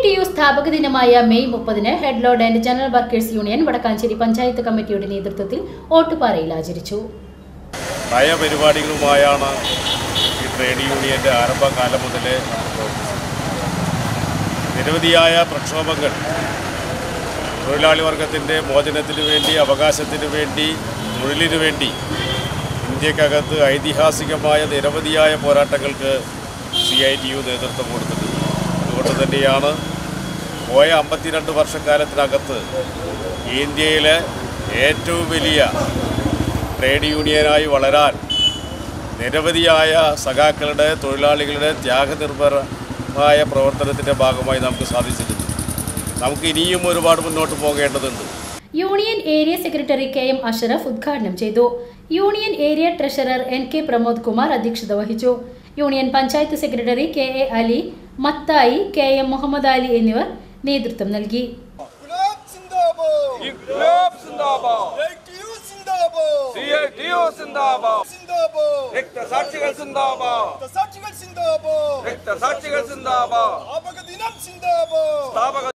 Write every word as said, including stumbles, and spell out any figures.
T U സ്ഥാപക ദിനമായ May മുപ്പതിന് head load and general workers union Vadakkanchery panchayat കമ്മിറ്റിയുടെ നേതൃത്വത്തിൽ ഓട്ടുപാറയിൽ ആചരിച്ചു. നയപരിപാടികളുമായാണ് ഈ ട്രേഡ് യൂണിയൻ്റെ ആരംഭകാലം മുതലേ നിരവധിയായ പ്രക്ഷോഭങ്ങൾ തൊഴിലാളി വർഗത്തിൻ്റെ മോചനത്തിന് വേണ്ടി, അവകാശത്തിന് വേണ്ടി, തൊഴിലിനു വേണ്ടി ഇന്ത്യക്കകത്ത് ഐതിഹാസികമായ നിരവധിയായ പോരാട്ടങ്ങൾക്ക് സി ഐ ടി യു നേതൃത്വം കൊടുത്തിട്ടുണ്ട്. അതുകൊണ്ട് തന്നെയാണ് പോയ അമ്പത്തിരണ്ട് വർഷക്കാലത്തിനകത്ത് ഇന്ത്യയിലെ ഏറ്റവും വലിയ ട്രേഡ് യൂണിയനായി വളരാൻ നിരവധിയായ സഖാക്കളുടെ, തൊഴിലാളികളുടെ ത്യാഗനിർഭരമായ പ്രവർത്തനത്തിൻ്റെ ഭാഗമായി നമുക്ക് സാധിച്ചിട്ടുണ്ട്. നമുക്ക് ഇനിയും ഒരുപാട് മുന്നോട്ട് പോകേണ്ടതുണ്ട്. Union area secretary K M Ashraf ഉദ്ഘാടനം ചെയ്തു. Union area treasurer N K Pramod Kumar അധ്യക്ഷത വഹിച്ചു. Union panchayat secretary K A Ali, Mathai, K M Muhammad Ali എന്നിവർ നേതൃത്വം നൽകി. സ്ഥാപക